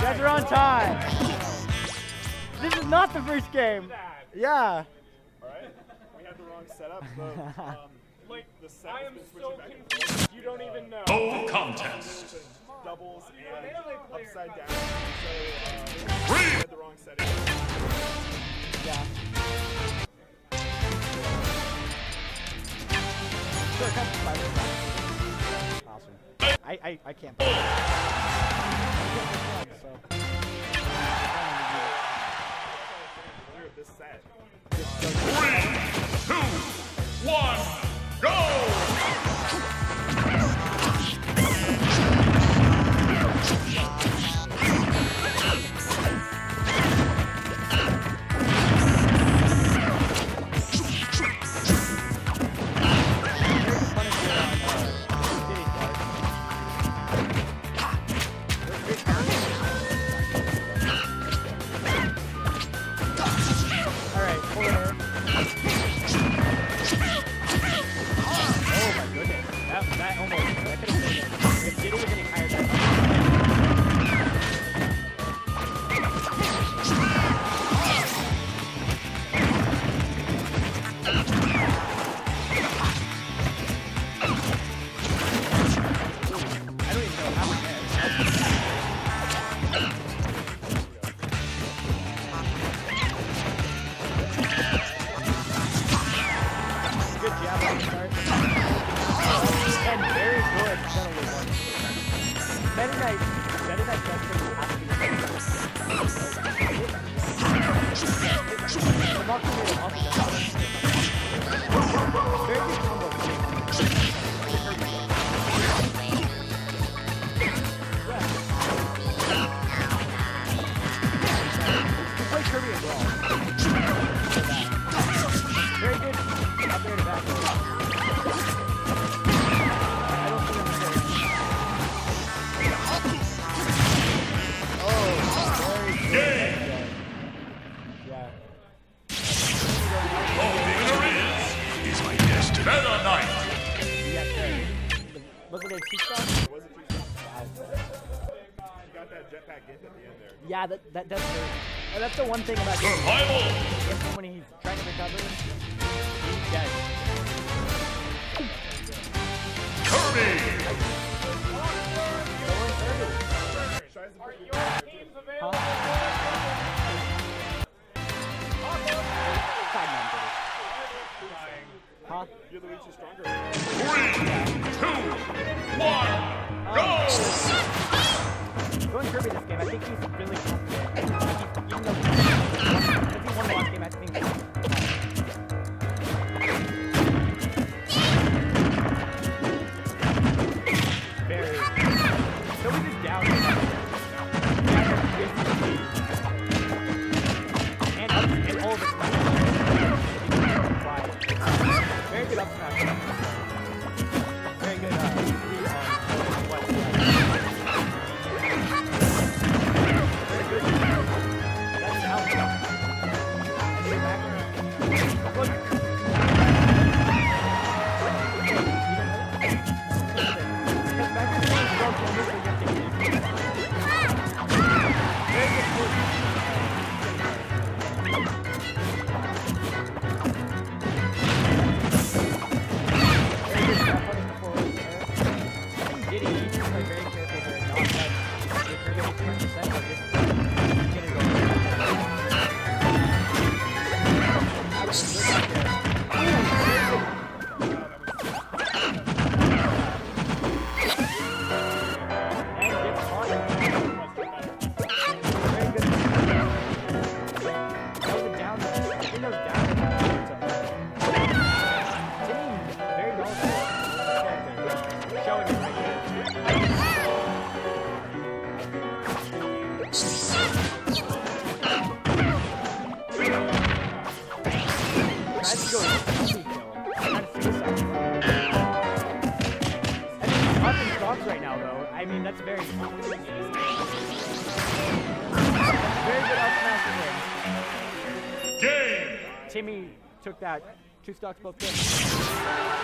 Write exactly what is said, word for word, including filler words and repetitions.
guys are on time. This is not the first game. Yeah. Alright. We had the wrong setup. So, um, like, the set I am has been so switching back and confused. forth. You don't even know. No contest. Doubles and upside down. So, uh, we had the wrong setting. Yeah. Sure, come five. Awesome. I, I, I can't play. So. This set. Three, two, one, go! Yeah, that, that does hurt. Oh, that's the one thing about Survival! Him when he's trying to recover, he's dead. Kirby! Are your teams available? Huh? You're the Luigi stronger. Three, two, one, go! Going Kirby this game, I think he's really confident. Even though because he won the last game, I think very. So we just down. And up and all of it. Very good up smash. Very good uh three on what right now, though. I mean, that's very very good up smash for him. Game! Timmy took that two stocks both games.